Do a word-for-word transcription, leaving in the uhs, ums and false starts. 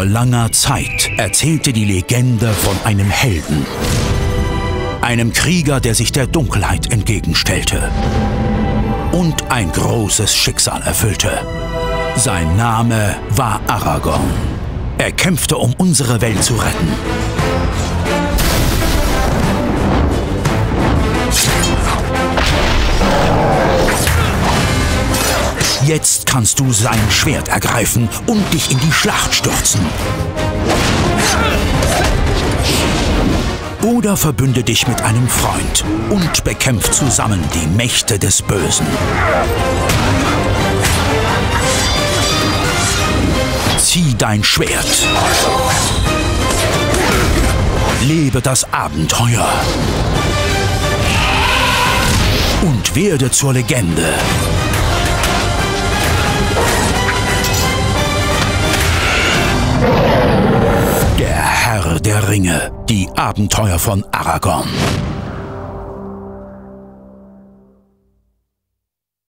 Vor langer Zeit erzählte die Legende von einem Helden. Einem Krieger, der sich der Dunkelheit entgegenstellte und ein großes Schicksal erfüllte. Sein Name war Aragorn. Er kämpfte, um unsere Welt zu retten. Jetzt kannst du sein Schwert ergreifen und dich in die Schlacht stürzen. Oder verbünde dich mit einem Freund und bekämpft zusammen die Mächte des Bösen. Zieh dein Schwert. Lebe das Abenteuer. Und werde zur Legende. Der Herr der Ringe, die Abenteuer von Aragorn.